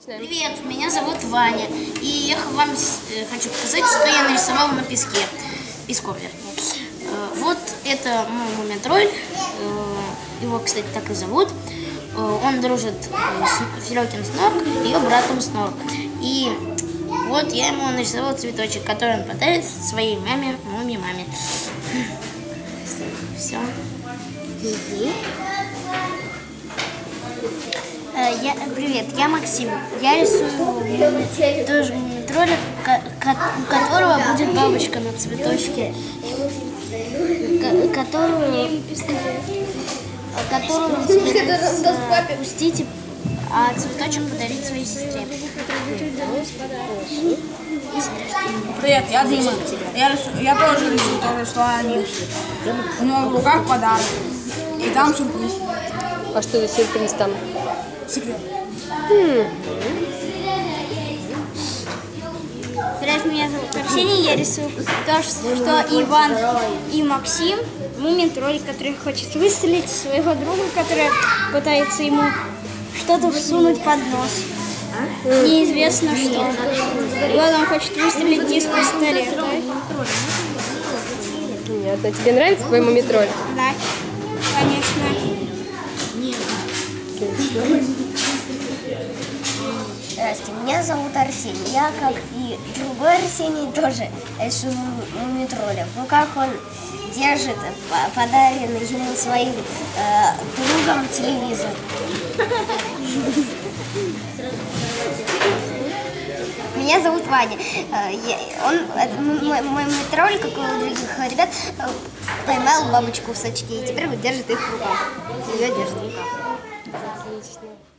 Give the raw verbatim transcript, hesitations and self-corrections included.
Привет, меня зовут Ваня, и я вам хочу показать, что я нарисовал на песке, песком, вернее. Вот это мой мумитроль, его, кстати, так и зовут. Он дружит с Филёкин Снорк, ее братом Снорк. И вот я ему нарисовал цветочек, который он подарит своей маме, муми-маме. Все. Я, привет, я Максим. Я рисую тоже мумитроля, у которого будет бабочка на цветочке, которую, которую он собирается пустить, а цветочек подарить своей сестре. Привет, я Дима. Я, рисую, я тоже рисую то же, что они. У него в руках подарок. И там сюрприз. А что за сюрприз там? Секрет. Хм. Привет, меня зовут Арсений, я рисую то, что Иван и Максим, мумитроль, который хочет выстрелить своего друга, который пытается ему что-то всунуть под нос. Неизвестно что. И вот он хочет выстрелить из пистолета. Понятно. Тебе нравится твой мумитроль? Да, конечно. Здравствуйте, меня зовут Арсений. Я, как и другой Арсений, тоже рисую мумитроля. В руках он держит подаренный ему своим э, другом телевизор. Меня зовут Ваня. Он, мой, мой мумитроль, как и у других ребят, поймал бабочку в сачке и теперь вот держит их в руках. Ее держит в руках. Отлично.